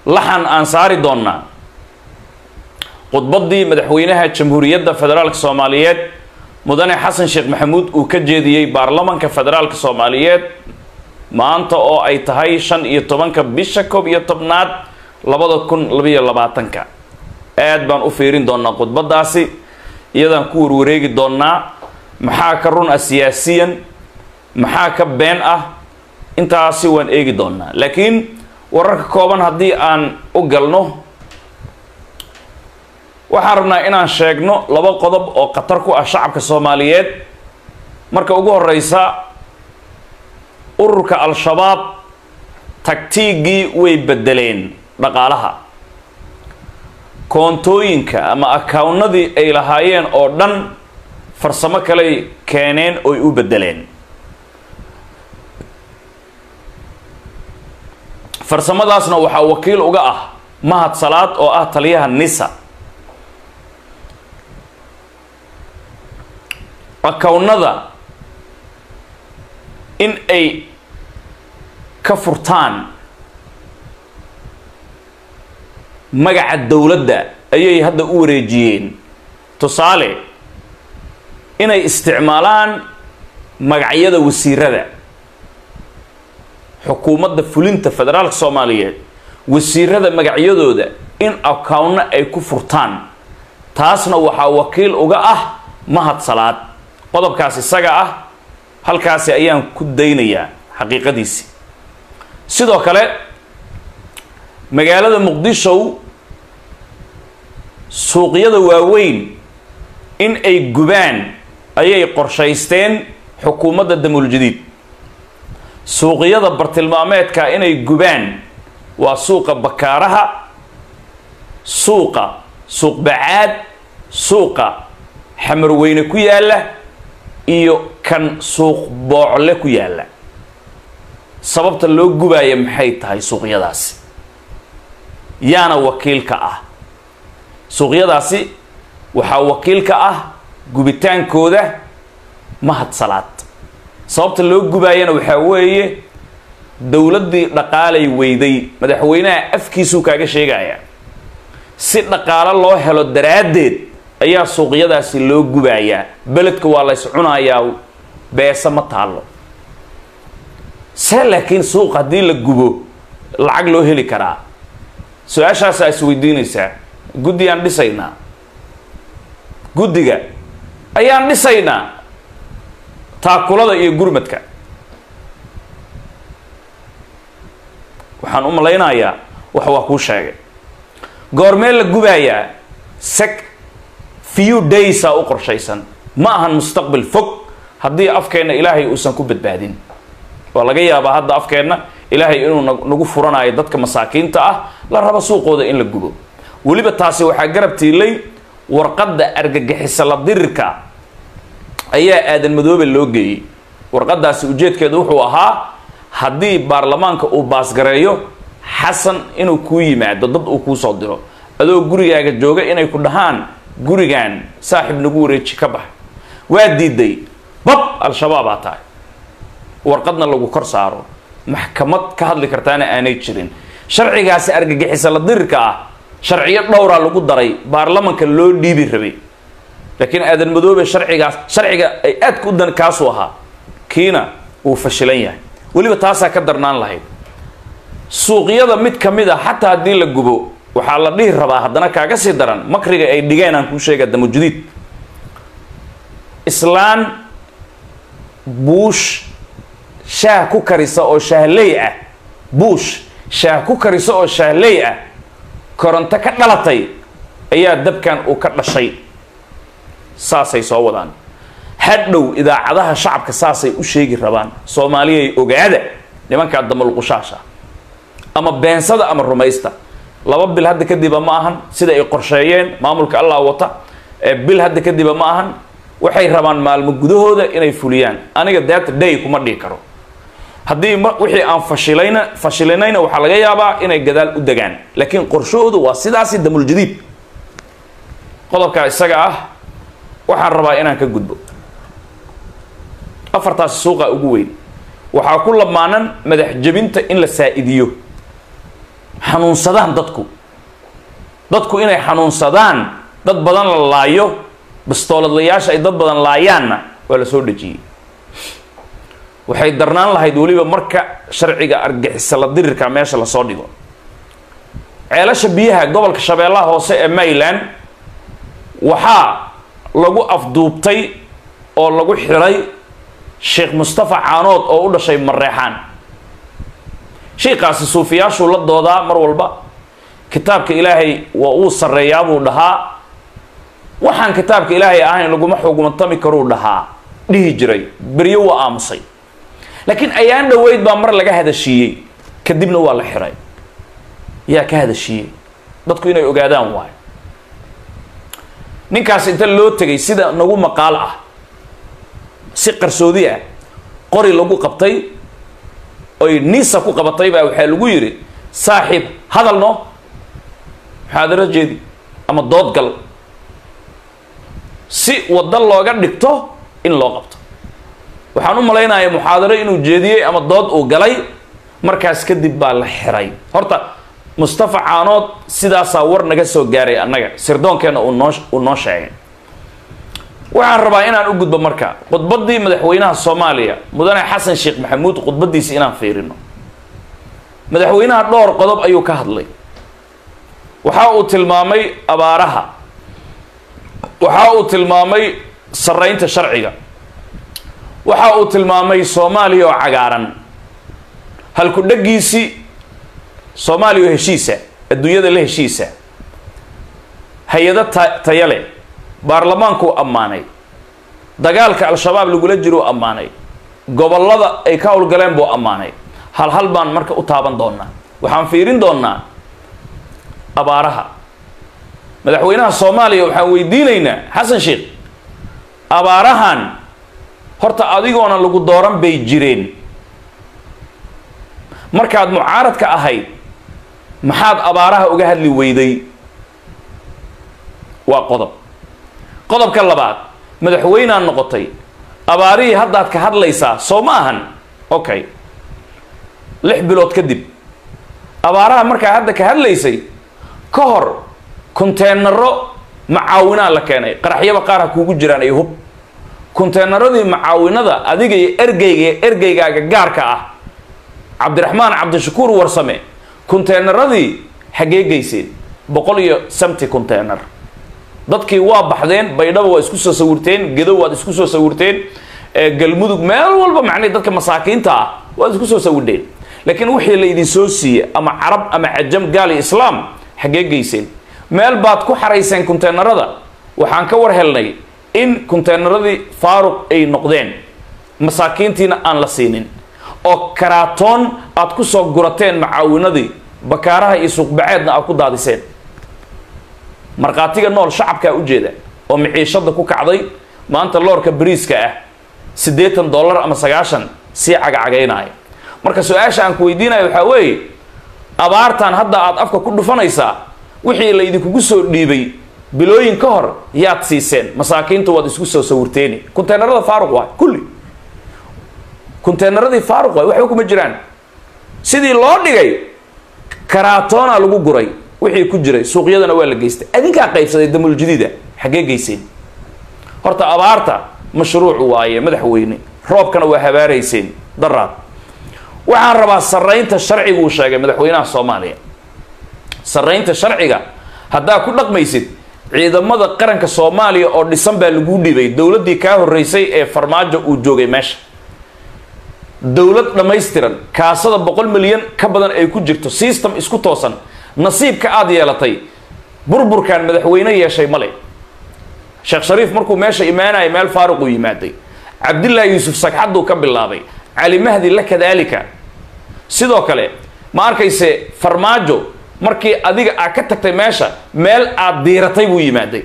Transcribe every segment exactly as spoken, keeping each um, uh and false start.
laxan aan saari doonnaa khudbaddii madaxweynaha jamhuuriyadda federaalka soomaaliyeed mudane xasan sheekh maxamuud uu ka jeediyey baarlamanka federaalka soomaaliyeed maanta oo ay tahay shan iyo tobanka bisha koob iyo tobnaad labada kun labiyo labaatanka aad baan u fiirin doonaa khudbadaasi iyadaan ku warwareegi doonaa maxaa ka run ah siyaasiyan maxaa ka been ah intaasi waan eegi doonaa laakiin wararka kooban haddii aan u galno waxaan rabnaa inaan sheegno laba qodob oo khatar ku ah shacabka soomaaliyeed marka ugu horeysa ururka al-shabaab taktiigii way bedeleen dhaqaalaha koontooyinka ama akaawnadii ay lahaayeen oo dhan farsamo kale keeneen oy u bedeleen farsamadaasna waxaa wakiil uga ah mahad salaad oo ah taliyaha nisa akawnada in ay ka furtaan magaca dowladda ayay hadda u wareejiyeen tusaale inay isticmaalaan magacyada wasiirada xukuumadda fulinta federaalka soomaaliyeed wasiirada magacyadooda in akawno ay ku furtaan taasna waxaa wakiil uga ah mahad salaad qodobkaas isaga ah halkaasi ayaan ku daynayaa xaqiiqadiisi sidoo kale magaalada muqdisho suuqyada waaweyn in ay gubaan ayay qorshaysteen xukuumadda damul jadiid suuqyada bartilmaameedka inay gubaan waa suuqa bakaaraha suuqa suuq bacaad suuqa xamarweyne ku yaala iyo kan suuq boocle ku yaala sababta loo gubaayo maxay tahay suuqyadaasi yaana wakiilka ah suuqyadaasi waxaa wakiilka ah gubitaankooda mahad salaad sababta loo gubaayana waxaa weeye dowladdii dhaqaalay weyday madaxweynaha afkiisuu kaaga sheegaya si dhaqaalo loo helo daraaddeed ayaa suuqyadaasi loo gubayaa beledka waa lays cunayaa beesa ma taallo see laakiin suuq haddii la gubo lacag loo heli karaa su-aashaasaa is weydiinaysaa guddi aan dhisaynaa guddiga ayaan dhisaynaa taakulada iyo gurmadka waxaan u malaynayaa wax waa kuu sheegay goormee la gubayaa sec few daysa u qorshaysan ma ahan mustaqbal fog haddii afkeenna ilaahay uusan ku badbaadin waa laga yaabaa hadda afkeenna ilaahay inuu nagu furanayo dadka masaakiinta ah la rabo suuqooda in la gubo weliba taasi waxaa garab tiilay warqadda argagixisa la dirirka ayaa aadan madoobe loo geeyey warqadaasi ujeedkeedu wuxuu ahaa haddii baarlamaanka uu baasgareeyo xasan inuu kuu yimaado dad uu kuu soo diro adoo gurigaaga jooga inay ku dhahaan gurigan saaxib nagu wareeji ka bax waa diiday bab al-shabaabaa tahay warqadna lagu kor saaro maxkamad ka hadli kartaana aanay jirin sharcigaasi argagixisa la dirirka ah sharciyo dhowraa lagu daray baarlamanka loo dhiibi rabay laakiin aadan madoobe sharcigaas sharciga ay aad ku dan kaasu ahaa kiina uu fashilan yahay weliba taasaa ka darnaan lahayd suuqyada mid ka mid a xataa haddii la gubo waxaa la dhihi rabaa haddana kaaga sii daran makriga ay dhigeen aan kuu sheega damujadiid islaan buush shaah ku karisa oo shaahley ah buush shaah ku karisa oo shaahley ah koronto ka dhalatay ayaa dabkan uu ka dhashay saasay soo wadaan hadhow idaacadaha shacabka saasay u sheegi rabaan soomaaliyay ogaada nimankaa damalqushaasha ama beensada ama rumaysta laba bil hadda kadiba ma ahan sida ay qorsheeyeen maamulka allah wata bil hadda kadiba ma ahan waxay rabaan maalmo gudahooda inay fuliyaan aniga that day kuma dhihi karo haddii wixii aan fashilayna fashilinayna waxaa laga yaabaa inay gadaal u degaan laakiin qorshahoodu waa sidaasi damul jadiid qodobkaa isaga ah waxaan rabaa inaan ka gudbo afartaasi suuqa ugu weyn waxaa ku lamaanan madax jabinta in la saa'idiyo حنون صدان دتكو دتكو إني حنون صدان دت بدن لايو بستولد لياش أي دت بدن لايانا ولا سود جي وحي درنان الله يدولي بمركع شرعي أرجع السلادير كماش الله صادقه علاش بيها قبل كشباب الله هو سئ ميلان وحا لغو أفضوبتي أو لغو حري شيخ مصطفى عانود أو ولا شيء مريحان شيخ قاسي صوفيا شو لدو ذا مر والبا كتابك إلهي وأوصى الرياب ودها وحان كتابك إلهي آهن لغو محوق منطمي كرو دها ليه جري بريو وآمصي لكن أيان دويد بامر لغا هذا الشيء كدبنا والله حري يا كهذا الشيء dadku inay ogaadaan waay ninkaas inta loo tagay sida nagu maqaal ah si qarsoodi ah qori lagu qabtay oo niisa ku qabatay baa waxa lagu yiri saaxiib hadalno xaadara jeedi ama dood gal si wada looga dhigto in loo qabto waxaan u maleynayaa muxaadaro inuu jeediyay ama dood uu galay markaas kadib baa la xiray horta مصطفى عانود سيدا صور نجا سو غاري انغا سردون كان او نوش او نو شيغ waxaan rabaa inaan u gudbo marka qodbadii madaxweynaha Soomaaliya mudane Xasan Sheekh Maxamuud qodbadiisa inaan fiirino madaxweynaha dhowr qodob ayuu ka hadlay waxa uu tilmaamay abaaraha waxa uu tilmaamay sareynta sharciga waxa uu tilmaamay Soomaaliya oo cagaaran halku dhagiisi Soomaaliya heshiisa adduunyada la heshiisa hay'ada tayale baarlamaanku amaanay dagaalka al-shabaab lagu la jiro amaanay gobolada ay ka howlgaleen buu amaanay hal hal baan marka u taaban doonaa waxaan fiirin doonaa abaaraha madaxweynaha Soomaaliya waxaan weydiinaynaa Xasan Sheekh abaarahan horta adigoona lagu dooran bay jireen markaad mucaaradka ahayd maxaad abaaraha uga hadli weyday waa qodob qodobka labaad madaxweynaha noqotay abaarihi haddaad ka hadlaysaa soo ma ahan okay lix bilood kadib abaaraha markaa hadda ka hadlaysay ka hor konteenaro macaawinaa la keenay qaraxyaba qaar ha kuugu jiraan ay hub konteenaradii macaawinada adiga iyo ergeyga ergeygaaga gaarka ah cabdiraxmaan cabdishakuur warsame konteenaradii xagee geyseen boqol iyo samti konteenar dadkii waa baxdeen baydhabo waa isku soo sawirteen gedo waa isku soo sawirteen galmudug meel walba macnay dadka masaakiinta ah waa isku soo sawirteen laakiin wixii la idin soo siiyay ama carab ama ajam gaali islaam xagee geyseen meel baad ku xarayseen konteenarada waxaan ka war helnay in konteenaradii faaruq ay noqdeen masaakiintiina aan la siinin oo karaatoon aad ku soo gurateen macaawinadii bakaaraha iyo suuqbaceedna aad ku daadiseen marqaatiga nool shacabka u jeeda oo mixiishada ku kacday maanta loorka bariiska ah siddeetan dollar ama sagaashan si cagacagaynaya marka su'aasha aan ku weydiinayo waxa weeye abaartan hadda aad afka ku dhufanaysaa wixii la idinku soo dhiibay bilooyin ka hor yaad siiseen masaakiintu waad isku soo sawirteen konteenarada faaruq waa kulli konteenaradii faaruq way waxba kuma jiraan sidii loo dhigay karaatoona lagu guray wixii ku jiray suuqyadana waa la geystay adinka qaybsaday damul jadiida xagee geyseen horta abaarta mashruuc waaye madaxweyne roobkana waa habaarayseen daraad waxaan rabaa sareynta sharciga uu sheegay madaxweynaha Soomaaliya sareynta sharciga hadaa ku dhaqmaysid ciidamada qaranka Soomaaliya oo dhisan baa lagu dhibay dawladii ka horeysay ee farmaajo uu joogay meesha dawlad dhameystiran kaasada boqol milyan ka badan ay ku jirto system isku toosan nasiibka aad yeelatay burburkan madaxweyne yeeshay male Sheekh Shariif markuu meesha iimaanay meel faaruq u yimaaday Cabdullaahi Yuusuf Sagxad uu ka bilaabay Ali Mahdi la kadalika sidoo kale ma arkayse farmaajo markii adiga aad ka tagtay meesha meel aad diiratay buu yimaaday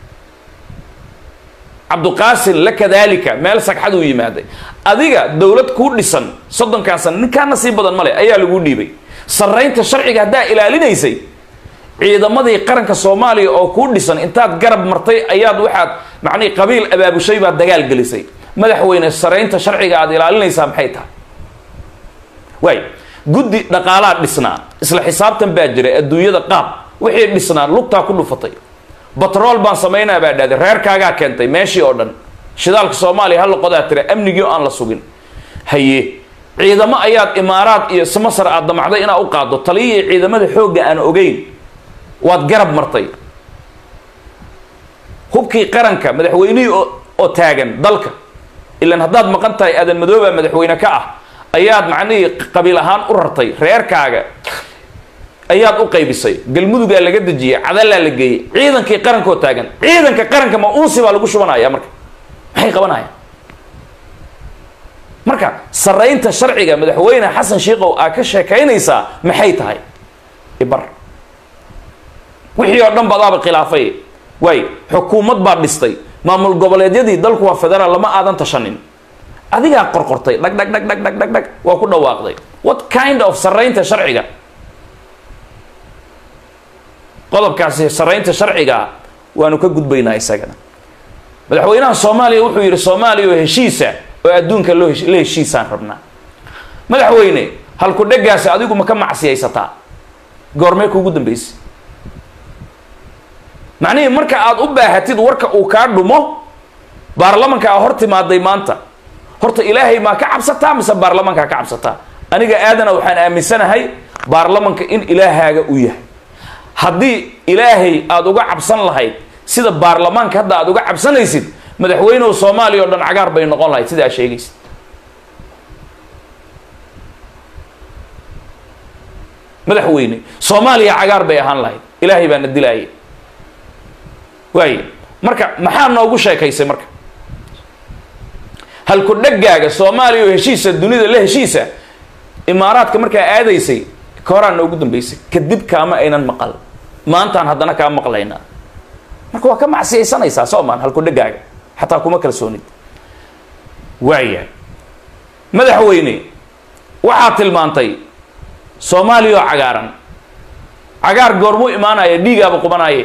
Abduqaasim la kadalika meel Sagxad uu yimaaday adiga dawlad ku dhisan soddonkaas ninka nasiib badan male ayaa lagu dhiibay sareynta sharciga hadaa ilaalinaysay ciidamadii qaranka Soomaaliya oo ku dhisan intaad garab martay ayaad waxaad macnii qabiil abaabushay baad dagaal gelisay madaxweyne sareynta sharciga aad ilaalinaysaa maxay tahay way guddi dhaqaalaha dhisnaa isla xisaabtan baa jiray adduunyada qaab wixii dhisnaa lugtaa ku dhufatay batrool baan samaynaa baa dhahday reerkaagaa keentay meeshii oo dhan shidaalka soomaaliya hal qodaa tira amnigii oo aan la sugin haye ciidamo ayaad imaaraad iyo masar aad damacday inaad u qaado taliyihii ciidamada xoogga aan ogeyn waad garab martay hubkii qaranka madaxweynihii oo taagan dalka ilaan haddaad maqan tahay aadan madooba madaxweyne ka ah ayaad macnihii qabiil ahaan u rartay reerkaaga ayaad u qaybisay galmudugaa laga dejiyay cadalaa la geeyey ciidankii qarankoo taagan ciidanka qaranka ma uunsi baa lagu shubanaya marka maxay qabanayaan marka saraynta sharciga madaxweyne xasan shiikow aa ka sheekaynaysaa maxay tahay ibar wixii oo dhan badaaba khilaafay waay xukuumad baa dhistay maamul goboleedyadii dalku waa federaal lama aadan tashanin adigaa qorqortay dhag dhag dhag dhag dhag dhag dhag waa ku dhawaaqday what kind of saraynta sharciga qodobkaasi saraynta sharciga waanu ka gudbaynaa isagana madaxweynaha soomaaliya wuxuu yidhi soomaaliya oo heshiisa oo adduunka loo la heshiisaan rabnaa madaxweyne halku dheggaasi adigu ma ka macsiyaysataa goormee kuugu dambaysay macnihii marka aad u baahatid warka uu kaa dhumo baarlamanka aa hor timaaday maanta horta ilaahay maa ka cabsataa mise baarlamankaa ka cabsataa aniga aadana waxaan aaminsanahay baarlamanka in ilaahaaga uu yahay haddii ilaahay aada uga cabsan lahayd sida baarlamaanka hadda aada uga cabsanaysid madaxweynehu soomaaliya oo dhan cagaar bay noqon lahayd sida aad sheegaysid madaxweyne soomaaliya cagaar bay ahaan lahayd ilaahay baa na dilaayay waaye marka maxaa noogu sheekaysay marka halku dhaggaaga soomaaliya oo heshiisa dunida la heshiisa imaaraadka markaa aadaysay ka horaan noogu dambaysay kadib kaama aynan maqal maantaan haddana kaa maqlaynaa marka waa ka macsiyaysanaysaa soomaan halku dhaggaaga xataa kuma kalsoonid waaya madaxweyne waxaad tilmaantay soomaaliya oo cagaaran cagaar goormuu imaanaya dhiigaaba qubanaaye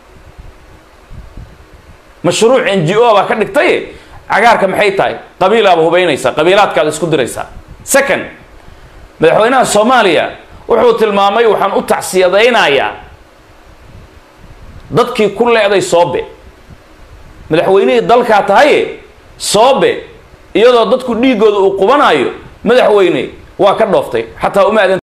mashruuc n g o baa ka dhigtaye cagaarka maxay tahay qabiilaaba hubaynaysaa qabiilaadkaada isku diraysaa second madaxweynaha soomaaliya wuxuu tilmaamay waxaan u tacsiyadaynayaa dadkii ku leeday soobe madaxweynihii dalkaa tahaye soobe iyadoo dadku dhiigooda uu qubanayo madaxweyne waa ka dhooftay xataa uma aadan